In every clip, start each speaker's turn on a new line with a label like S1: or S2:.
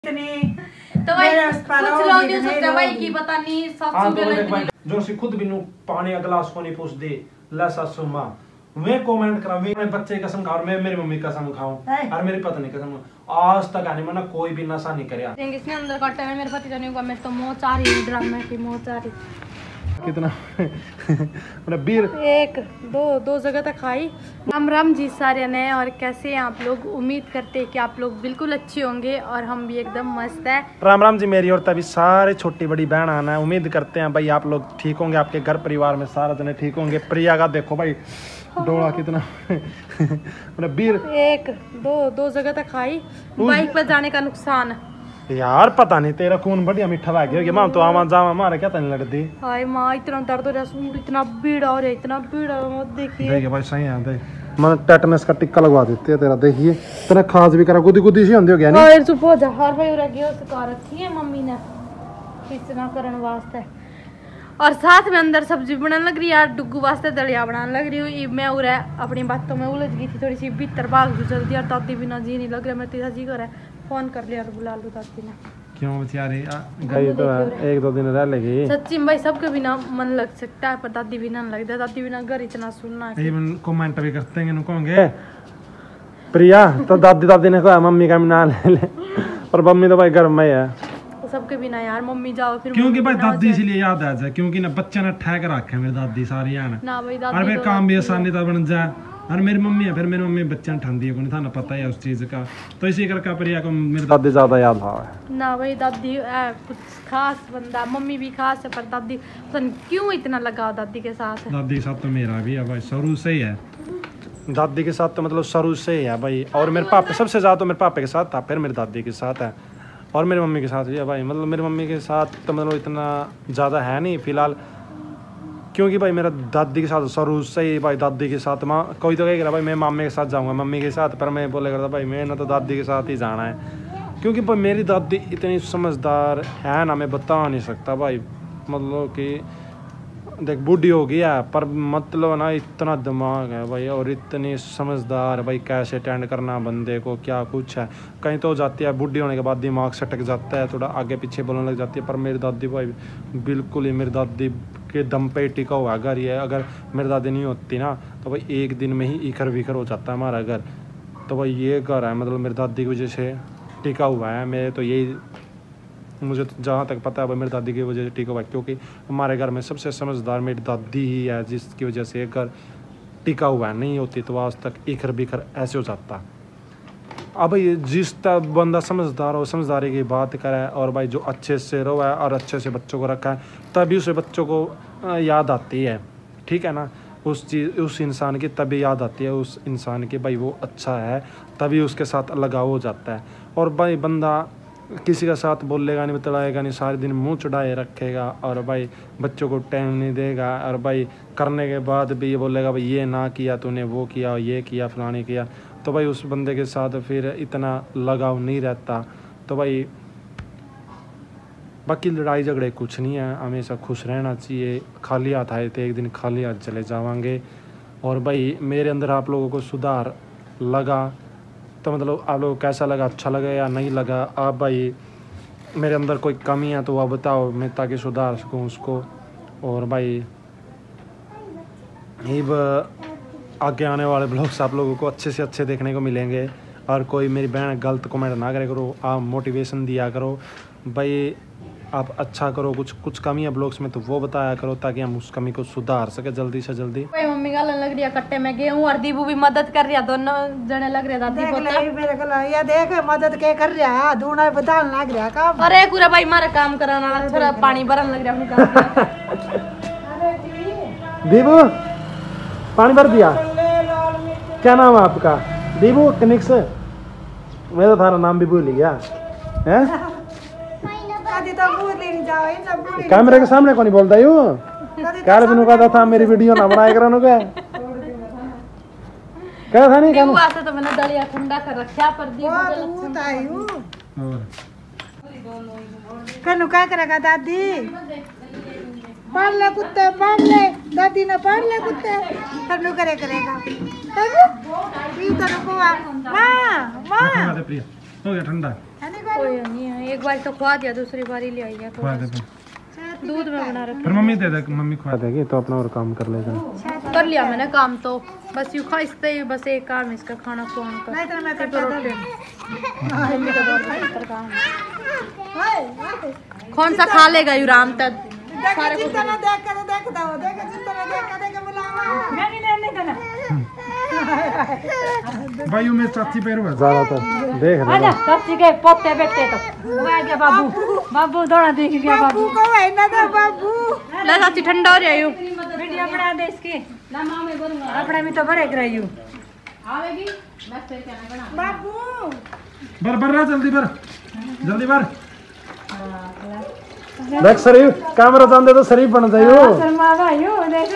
S1: तो भाई कुछ लोग यूं सोचते हैं भाई कि पता नहीं सब
S2: जो सी खुद भी पानी का गिलास को नहीं पूछ दे ला सासू मां मैं कमेंट करा मैं बच्चे कसम खा और मैं मेरी मम्मी कसम खाऊं और मेरी पत्नी कसम आज तक आने मैंने कोई भी नशा नहीं करया।
S1: इसने अंदर काटा है मेरे पति जाने होगा मैं तो मोच आ रही ड्रामे की मोच आ रही
S2: कितना मेरा बीर
S1: एक दो जगह तक खाई। राम जी सारे नए और कैसे हैं आप लोग। उम्मीद करते हैं कि आप लोग बिल्कुल अच्छे होंगे और हम भी एकदम मस्त है।
S2: राम जी मेरी और तभी सारे छोटी बड़ी बहन आना है। उम्मीद करते हैं भाई आप लोग ठीक होंगे, आपके घर परिवार में सारे जने ठीक होंगे। प्रिया का देखो भाई डोला कितना मेरा बीर
S1: एक दो जगह तक खाई। बाइक पर जाने का नुकसान
S2: यार पता नहीं तेरा खून बढ़िया मीठा लग गया मां तो आवा जावा मारे क्या तने लड़ती
S1: हाय मां इतना दर्द हो रहा सूंड इतना भीड़ हो रहा इतना भीड़ मत देखिए
S2: भाई सही है देख मैं टेटनस का टिक्का लगवा देते हैं तेरा। देखिए तेरा खास भी करा गुदी गुदी सी होंदी हो गया
S1: नहीं चुप हो जा। हर भाई रह गया तो कार रखी है मम्मी ने कितना करन वास्ते और साथ में अंदर सब्जी बनाने लग रही है यार डुगू वास्ते दलिया बनाने लग रही हूँ मैं। और अपनी बातों में उलझ गई थी थोड़ी सी भीतर भाग जो जल्दी और दादी बिना जी नहीं लग रहा मैं तेरा जी कर फोन कर लिया और बुला लो दादी ने।
S2: क्यों बेचारी गई तो एक दो दिन रह लेगी।
S1: सच्ची भाई सबके बिना मन लग सकता है पर दादी बिना नहीं लगता। दादी बिना घर इतना सुनना है।
S2: इवन कमेंट भी करते हैं कहोगे प्रिया तो दादी ने कहा मम्मी का नाम ले ले और मम्मी तो भाई घर में है
S1: सबके बिना यार मम्मी जाओ फिर
S2: क्योंकि भाई दादी इसलिए याद आ जाए क्योंकि ना बच्चे ने ठहक रखे मेरी दादी सारी
S1: ना भाई दादी
S2: और मेरे काम भी आसानी तो बन जाए और मेरी मम्मी है फिर मेरी मम्मी बच्चा ठंडी है था ना पता है उस चीज का तो इसी करके प्रिया को मेरी दादी ज्यादा याद आ
S1: ना भाई दादी कुछ खास बंदा मम्मी भी खास है पर दादी क्यों इतना लगाव दादी के साथ है।
S2: दादी के साथ तो मेरा भी है भाई शुरू से ही है। दादी के साथ तो मतलब शुरू से ही है भाई और मेरे पापा सबसे ज्यादा तो मेरे पापा के साथ था फिर मेरी दादी के साथ है और मेरी मम्मी के साथ भी है भाई। मतलब मेरी मम्मी के साथ तो मतलब इतना ज़्यादा है नहीं फिलहाल क्योंकि भाई मेरा दादी के साथ शुरू से ही भाई दादी के साथ माँ कोई तो कहेगा भाई मैं मामे के साथ जाऊँगा मम्मी के साथ पर मैं बोले करता भाई मैं ना तो दादी के साथ ही जाना है क्योंकि भाई मेरी दादी इतनी समझदार है ना मैं बता नहीं सकता भाई। मतलब कि देख बूढ़ी हो गया पर मतलब ना इतना दिमाग है भाई और इतनी समझदार भाई कैसे अटेंड करना बंदे को क्या कुछ है। कहीं तो जाती है बूढ़ी होने के बाद दिमाग सटक जाता है थोड़ा आगे पीछे बोलने लग जाती है पर मेरी दादी भाई बिल्कुल ही मेरी दादी के दम पे टिका हुआ घर ही है। अगर मेरी दादी नहीं होती ना तो भाई एक दिन में ही इखर विखर हो जाता है हमारा घर। तो भाई ये घर है मतलब मेरी दादी की वजह से टिका हुआ है। मेरे तो यही मुझे तो जहाँ तक पता है भाई मेरी दादी की वजह से ठीक हुआ क्योंकि हमारे घर में सबसे समझदार मेरी दादी ही है जिसकी वजह से घर टिका हुआ है। नहीं होती तो आज तक इखर बिखर ऐसे हो जाता। अब भाई जिस तरह बंदा समझदार हो समझदारी की बात करे और भाई जो अच्छे से रहा है और अच्छे से बच्चों को रखा है तभी उसे बच्चों को याद आती है ठीक है ना उस इंसान की तभी याद आती है उस इंसान की भाई वो अच्छा है तभी उसके साथ लगाव हो जाता है। और भाई बंदा किसी का साथ बोलेगा नहीं बतलाएगा नहीं सारे दिन मुंह चढ़ाए रखेगा और भाई बच्चों को टाइम नहीं देगा और भाई करने के बाद भी ये बोलेगा भाई ये ना किया तूने वो किया ये किया फलाने किया तो भाई उस बंदे के साथ फिर इतना लगाव नहीं रहता। तो भाई बाकी लड़ाई झगड़े कुछ नहीं है हमेशा खुश रहना चाहिए। खाली हाथ आए थे एक दिन खाली हाथ चले जावांगे। और भाई मेरे अंदर आप लोगों को सुधार लगा तो मतलब आप लोगों को कैसा लगा अच्छा लगा या नहीं लगा। आप भाई मेरे अंदर कोई कमी है तो वह बताओ मैं ताकि सुधार सकूँ उसको। और भाई आगे आने वाले ब्लॉग्स आप लोगों को अच्छे से अच्छे देखने को मिलेंगे। और कोई मेरी बहन गलत कमेंट ना करे करो आप मोटिवेशन दिया करो भाई आप अच्छा करो कुछ कमी है ब्लॉग्स में तो वो बताया करो ताकि हम उस कमी को सुधार सके जल्दी से जल्दी।
S1: भाई मम्मी का लग रही है कट्टे में गेहूं और दीबू भी मदद कर रही है दोनों जने लग रहे दादी
S3: मेरे को ये देख मदद के कर रहा दूना बदान लग रहा काम।
S1: अरे पूरा भाई मारा काम कराना थोड़ा पानी भरन लग रहा अपने
S2: दीबू पानी भर दिया। क्या नाम है आपका दीबू कनिक्स मैं तो थारा नाम भी भूल गया है। कैमरे के सामने कौन बोलता यू कार बिनु कहता था मेरी वीडियो ना बनाया करो क्या क्या था नहीं क्या
S1: तो मैंने दलिया ठंडा कर रखा पर
S3: कनु क्या करेगा दादी पढ़ ले कुत्ते पढ़ ले दादी ने पढ़ ले कुत्ते कनु करेगा माँ माँ
S2: हो गया ठंडा
S1: कोई नहीं है, एक बार तो खुआ दिया, दूसरी बार ही ले आई है।
S2: खुआ दे
S1: दूध में बना रखा।
S2: फिर मम्मी दे दे, मम्मी खुआ देगी तो अपना और काम कर लेगा।
S1: कर लिया मैंने काम तो, बस यूं खा इससे ही बस एक काम इसका खाना खुआने का।
S3: नहीं तो मैं
S1: फिर
S3: करता
S1: रोटी मम्मी का बहुत बेहतर काम है।
S3: हाय
S1: कौन सा खा लेगा यू राम तक
S3: देखा जितना देख कर देखता हो, देखा जितना देख कर देख बुलावा नहीं लेने देना
S2: भाई मैं चाची पैर हुआ ज्यादातर देख ले।
S4: आजा चाची के पोते बेटे तो वो आ गया बाबू। बाबू दौड़ा देख गया बाबू।
S3: को है ना तो बाबू
S1: ला चाची ठंडा हो रहा है यू।
S4: वीडियो बना दे इसकी ना मां में बोलूंगा अपने में तो भरे रही हूं आवेगी बस फिर क्या बना
S3: बाबू
S2: बर बर रहा जल्दी बर जल्दी बर देख शरीफ कैमरा जान दे तो शरीफ बन जाइयो।
S4: शर्मा भाईयो देख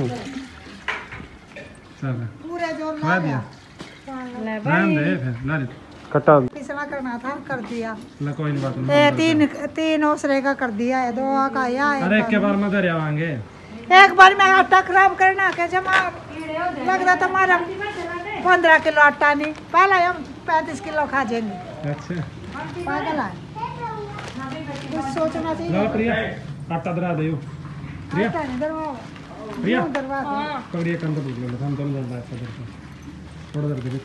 S2: चल
S3: पूरे जोर
S2: खुआ दिया
S4: ले
S2: रहन दे फिर ला कटा
S3: पिछला करना था कर दिया।
S2: ला कोई नहीं बात
S3: ए तीन ओसरे का कर दिया है, दो का या
S2: अरे एक के बार में दर आवांगे
S3: एक बार में आटा खराब करना के जमा लगता तुम्हारा 15 किलो आटा नहीं, पहले हम 35 किलो खा जाएंगे।
S2: अच्छा
S3: पागल है कुछ सोचना चाहिए।
S2: ला प्रिया आटा दरा दे प्रिया
S3: आटा नहीं दरवाओ
S2: प्रिया
S3: दरवाओ
S2: पकड़िए कंधा दूध ले हम दोनों जल्दी ऐसा करते थोड़ा देर के बीच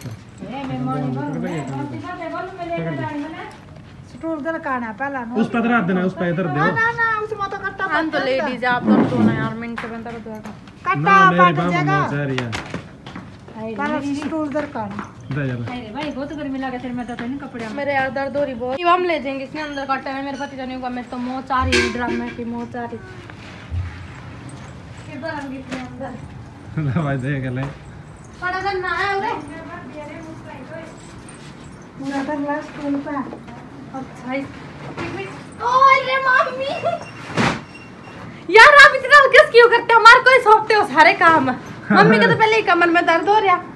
S3: स्टूल दरकाना पहला ना
S2: उस पे दरा देना, उस पे इधर दे
S3: ना उसमें तो कट्टा
S1: हम तो लेडीज आप तो सोना यार मिनट में बंदा दो
S3: कट्टा
S2: ना मेरी
S3: पट
S2: बाबू
S3: जाएगा
S2: मौज आ रही है
S3: पहला स्टूल दरकाना
S2: दे यार
S4: अरे भाई बहुत गर्मी लगे तेरे में तो नहीं कपड़े
S1: मेरे यार दर्द हो रही बहुत। हम ले जाएंगे इसने अंदर काटे में मेरे पति जाने होगा। मैं तो मोच आ रही ड्रम में की मोच आ रही किधर आएंगे इसके अंदर
S2: ला भाई देख ले
S1: पड़ा करना है उरे
S3: पूरा कर स्टूल पे।
S1: अच्छा ओए मम्मी यार आप इतना हल्के क्यों करते हो? हमारे कोई सौंपते हो सारे काम। मम्मी का तो पहले ही कमर में दर्द हो रहा।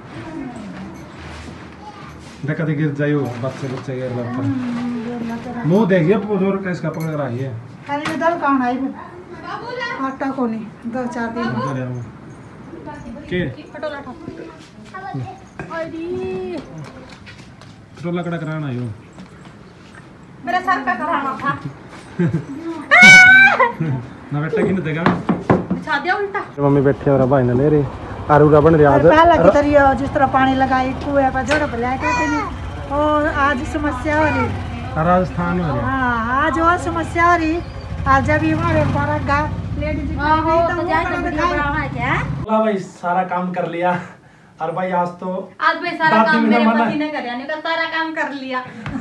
S2: देखा दे गिर जाइयो बच्चे बच्चे गिर लड़ता मुंह देखिए जोर कैसे पकड़ रहा है
S3: खाली दल कौन आई आटा को नहीं 2-4 दिन
S2: के
S1: फटोला ठा अरे
S2: तो लकड़ा कराना आयो
S1: मेरा सर पे कराना था।
S2: ना बेटा की नहीं देगा
S1: बिछा दिया उल्टा।
S2: मम्मी बैठे और भाई ने ले रही आरूरा बन रही आज
S3: पहला की तरह जिस तरह पानी लगाई कुएं पर जोड़ बुलाया कहते नहीं और आज समस्या हो रही।
S2: राजस्थान में
S3: हाँ आज वो समस्या हो रही। आज जब ये हमारे बारह गाँव लेडीज
S2: भाई सारा काम कर लिया और भाई आज तो
S1: आज भाई सारा काम मेरे पति ने कर यानी सारा काम कर लिया।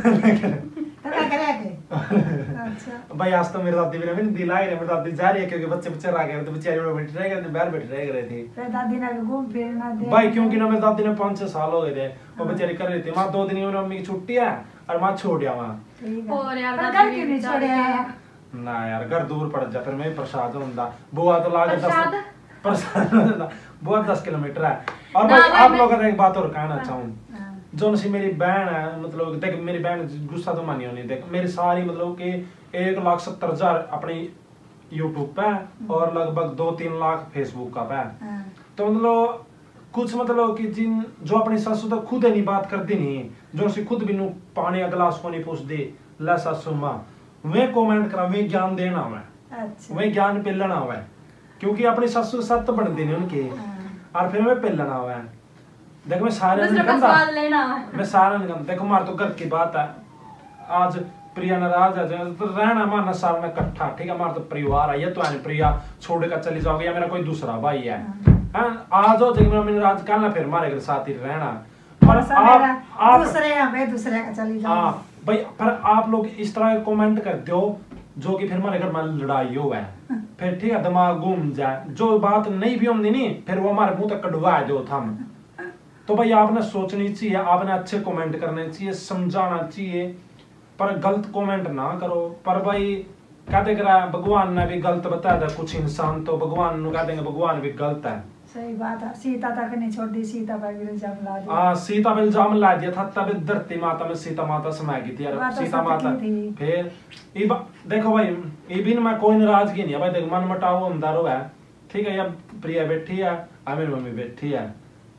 S3: अच्छा
S2: भाई आज तो मेरी दादी भी नहीं दिला ही मेरी दादी जा रही है क्योंकि बच्चे बच्चे आ गए तो बेचारी में बैठ रहे गए बाहर बैठ रहे थे
S3: दादी ने घूम फिरना दे
S2: भाई क्योंकि ना मेरी दादी ने 5-6 साल हो गए थे वो बेचारी कर रही थी माँ 2 दिन ही मम्मी की छुट्टी है और माँ छोड़ दिया वहाँ
S1: और यार
S3: घर
S1: दादी
S3: क्यों नहीं छोड़े
S2: ना यार घर दूर पड़ जा फिर मैं प्रसाद होता बुआ तो लागे 10 प्रसाद बुआ 10 किलोमीटर है। और भाई आप लोगों का एक बात और कहना चाहूँ जो सी मेरी बहन है मतलब देख मेरी बहन गुस्सा तो मानियो नहीं देख मेरी सारी मतलब कि 1,70,000 अपनी यूट्यूब पे और लगभग 2-3 लाख फेसबुक का पे तो मतलब कुछ मतलब कि जिन जो अपनी सासू तो खुद नहीं बात करती नहीं जो सी खुद भी पानी का गिलास को नहीं पूछ दे ला सासू माँ वे कमेंट करा वे ज्ञान देना हुआ वे ज्ञान पिलना हुआ क्योंकि अपनी सासू सत्य बनती नहीं उनके और फिर वे पिलना हुआ है। देख मैं सारे मैं सारा निकल देखो मार तो घर की बात है आज प्रिया नाराज है तो रहना मारना सारा में इकट्ठा ठीक है मार तो परिवार है ये तो है प्रिया छोड़ कर चली जाओगे या मेरा कोई दूसरा भाई है आज हो जब मैंने राज करना फिर मारे के साथ ही रहना पर आप
S3: दूसरे का चली जाओ
S2: भाई पर आप लोग इस तरह कमेंट कर दो जो कि फिर हमारे घर में लड़ाई हो है फिर ठीक है दिमाग घूम जाए जो बात नहीं भी होती नहीं फिर वो हमारे मुंह तक कटवा दो थम तो भाई आपने सोचनी चाहिए आपने अच्छे कमेंट करने चाहिए समझाना चाहिए पर गलत कमेंट ना करो पर भाई कहते करा भगवान ने भी गलत बताया था कुछ इंसान तो भगवान कह देंगे भगवान भी गलत है।
S3: सही बात है सीता तक नहीं छोड़ दी सीता पर इल्जाम ला दिया
S2: सीता पे इल्जाम ला दिया था तब धरती माता में सीता माता समाई गई थी यार सीता माता फिर देखो भाई ये भी मैं कोई नाराजगी नहीं है भाई देखो मन मटाव अंदर है ठीक है या प्रिया बैठी है मेरी मम्मी बैठी है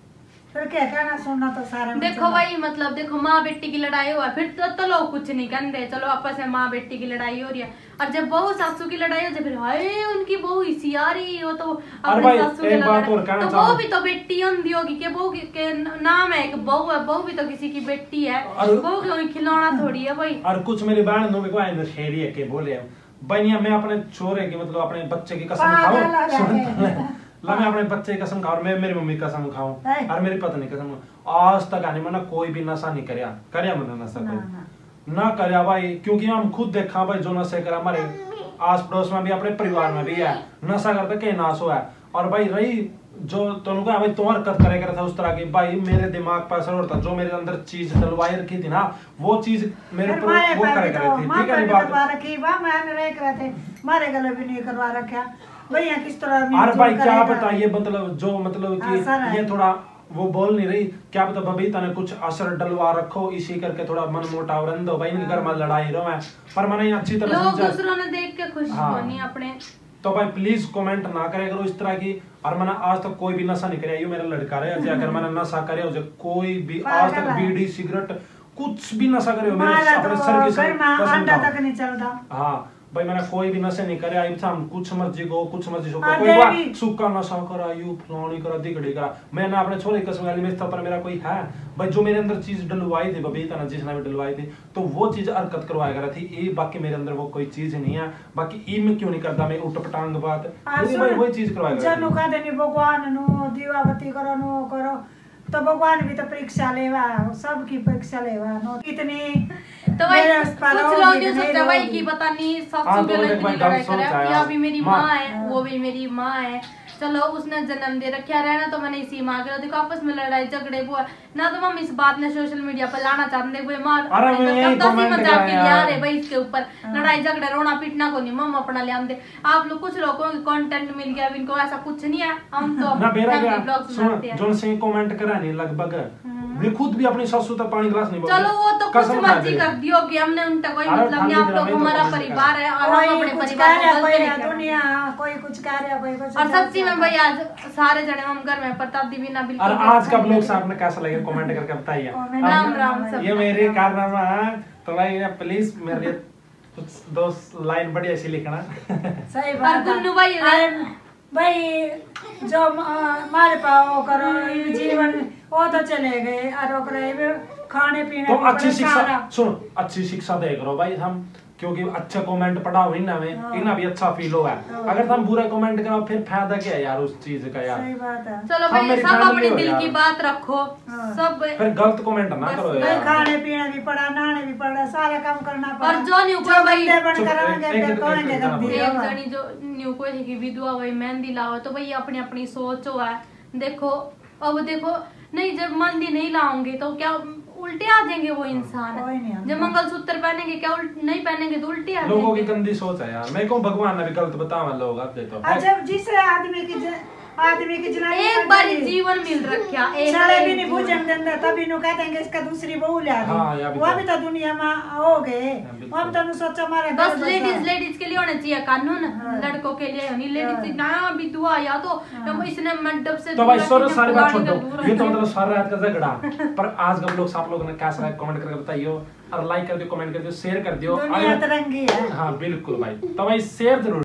S3: फिर क्या कहना सुनना तो सारा
S1: देखो भाई मतलब देखो माँ बेटी की लड़ाई हुआ फिर तो लोग कुछ नहीं कहते, चलो आपस में माँ बेटी की लड़ाई हो रही है। और जब बहू सासू की लड़ाई हो जाए फिर हाय उनकी बहू इसियारी हो तो अपनी सासू के लड़ाई, तो बहू भी तो बेटी होती होगी कि बहू के नाम है एक बहू है, बहू भी तो किसी की बेटी है, बहू के खिलौना थोड़ी है भाई।
S2: और कुछ मेरी बहन लोग शेरी है के बोले बनिया मैं अपने छोरे की मतलब अपने बच्चे की कसम खाऊं ला मैं अपने बच्चे की कसम खाऊं, मैं मेरी मम्मी की कसम खाऊं और मेरी पत्नी की कसम, आज तक आने मैंने कोई भी नशा नहीं करया मैंने नशा ना करया भाई, क्योंकि हम खुद देखा भाई जो नशे करा हमारे आस पड़ोस में भी अपने परिवार में भी है नशा करते कहीं नाश हुआ है। और भाई रही जो तुम कहा भाई तुम हरकत करे था उस तरह की, भाई मेरे दिमाग पर असर होता, जो मेरे अंदर चीज डलवाई रखी थी ना वो चीज मेरे ऊपर वो करे थी, ठीक है बात
S3: मारे गले भी नहीं करवा रखा भैया किस तरह।
S2: अरे भाई क्या बताइए मतलब जो मतलब कि ये थोड़ा वो बोल नहीं रही, क्या पता बबीता ने कुछ असर डलवा रखो इसी करके थोड़ा मन मोटाव रन दो भाई इनके घर में लड़ाई रहो है, पर मैंने अच्छी तरह
S1: लोग दूसरों ने देख के खुश होनी अपने।
S2: तो भाई प्लीज कमेंट ना करे करो इस तरह की। और मैंने आज तक कोई भी नशा नहीं कराया, ये मेरा लड़का रहे अगर मैंने नशा करे हो कोई भी आज तक बीड़ी सिगरेट कुछ भी नशा करे हो मेरे अपने सर की
S3: तक नहीं चलता।
S2: हाँ भाई मैंने कोई भी नशे नहीं करे, आई था कुछ मर्जी को कुछ मर्जी को कोई बात सुक्का नशा करा यू फलानी करा दिगड़ी करा, मैंने अपने छोरे कसम वाली में पर मेरा कोई है भाई जो मेरे अंदर चीज डलवाई थी बबीता ने जिसने भी डलवाई थी तो वो चीज हरकत करवाया करा थी ये, बाकी मेरे अंदर वो कोई चीज नहीं है, बाकी ई में क्यों नहीं करता मैं उठ पटांग बात भाई वही चीज करवाया करा
S3: जनु का देनी भगवान नु दीवाबत्ती करो नो करो तो भगवान भी तो परीक्षा लेवा सबकी परीक्षा लेवा नो कितनी
S1: तो भाई कुछ लोग ये सोचते भाई कि पता नहीं सासू के लड़ाई करे या भी मेरी माँ है वो भी मेरी माँ है, चलो उसने जन्म दे रखा रहना तो मैंने इसी माँ के देखो आपस में लड़ाई झगड़े वो ना तो हम इस बात ने सोशल मीडिया पर लाना चाहते हैं माँ मजाक के लिया रहे भाई इसके ऊपर लड़ाई झगड़े रोना पीटना को नहीं मम अपना ले आते आप लोग कुछ लोगों को कंटेंट मिल गया इनको ऐसा कुछ नहीं है, हम तो
S2: जो से कमेंट करा नहीं लगभग मैं खुद भी अपनी सासू तक पानी गिलास नहीं बोलता,
S1: चलो वो तो कुछ मर्जी कर दियो कि हमने उन तक कोई मतलब नहीं, आप लोग हमारा परिवार है और हम अपने परिवार को
S3: दुनिया कोई कुछ कह रहा कोई कुछ।
S1: और सच्ची में भाई आज सारे जने हम घर में प्रताप दी बिना बिल्कुल।
S2: और आज का ब्लॉग से आपने कैसा लगे कमेंट करके बताइए।
S1: राम राम सब
S2: ये मेरे कारनामा है तो भाई प्लीज मेरे लिए कुछ दो लाइन बढ़िया ऐसी लिखना।
S3: सही बात है गुन्नू भाई जो मारे पाओ करो जीवन वो तो चले गए और खाने पीने
S2: तो अच्छी शिक्षा सुनो अच्छी शिक्षा दे करो भाई हम, क्योंकि अच्छा कमेंट पढ़ा हो इना में इना भी अच्छा फील हुआ है, अगर तुम बुरा कमेंट करो फिर फायदा क्या है यार उस चीज का यार।
S3: सही बात है।
S1: चलो भाई सब अपने दिल की बात रखो सब,
S2: फिर गलत कमेंट ना करो यार।
S3: खाने पीने भी पड़ा नहाने भी पड़ा सारा काम करना पड़ा
S1: और जो न्यू को भाई
S3: एक
S1: जनी जो न्यू को है कि विधवा भाई मेहंदी लाओ तो भाई अपनी अपनी सोच हो है, देखो अब देखो नहीं जब मेहंदी नहीं लाओगे तो क्या उल्टे आ जाएंगे वो इंसान, जब मंगलसूत्र पहनेंगे क्या नहीं पहनेंगे तो उल्टे आ जाएंगे।
S2: लोगोगे की गंदी सोच है यार, मैं को भगवान ने भी गलत बतावा लोग आप दे तो
S3: जब जिस आदमी की जनानी
S1: एक बार जीवन मिल रखा एक
S3: साले भी नहीं पूजन देंगे तभी नु कहते हैं इसका दूसरी बहू ले आ गई, वो भी तो दुनिया में हो गए, वो भी तो सोचा हमारे
S1: बस लेडीज के लिए होना चाहिए कानून, लड़कों के लिए नहीं लेडीज ना भी दुआ या तो इसने मंडप से
S2: तो भाई सारी बात छोड़ दो, ये तो मतलब सारा रात का झगड़ा पर आज का लोग आप लोगों ने कैसा है कमेंट करके बताइयो और लाइक कर दियो कमेंट कर दियो शेयर कर दियो,
S3: दुनिया तरंगी है।
S2: हाँ बिल्कुल भाई तो भाई शेयर जरूर